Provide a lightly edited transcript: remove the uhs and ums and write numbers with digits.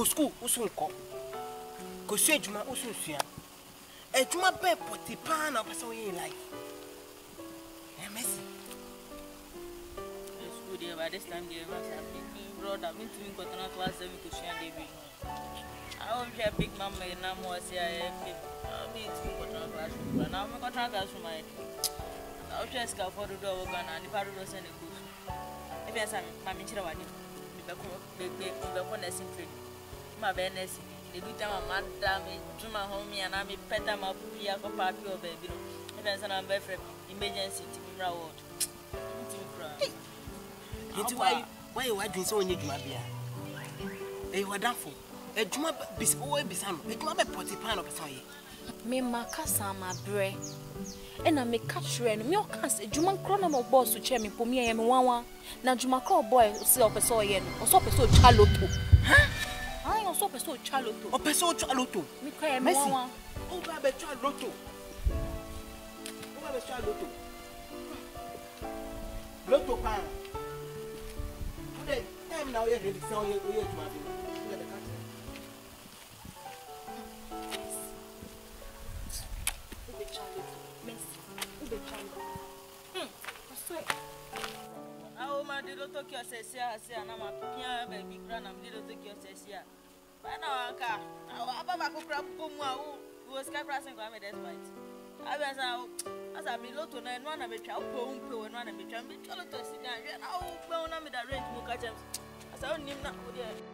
Go school, usun ko. Go see juma usun suya. E juma be poti pan or person in life. Eh, Messi. It's good here by this time. They must have been brother. Me too. Got another class. We could share the big. I hope you big mama and now more say I me too. Got another class. But now me got another class for my. I hope you scared for the door. We're gonna. The party was sending good. If you say, "Mama, me chira wadi." Me be nursing training. My nursing. The good time madam, to my home and I me pet them up here for party or baby. If I say I'm very emergency to me road. It's why you are doing so in Jumabia? Eh, what that for? A Juma bis always be some. A Juma be poti pan or person. Me makasa ma bre. And I make catch rain. Me okas a Juman chrono boss to chair me for me and one. Now Juma call boy see up a so yen or so person chaloto. Huh? I also person chaloto. Or person chaloto. Me cry me one. Oh, baby, chaloto. Oh, baby, chaloto. Lotto pan. Today, time now you're ready to sell your Jumabia. The lotto kiosk says here, and I'm a piano baby grand. I'm the lotto kiosk says here. But now, car. I'm a crab who was capturing Grammy despite. I was out as I be lotto and one of a child, and one of a child, lotto sit down. I'll go on with the range, Mukachems. As I only not good.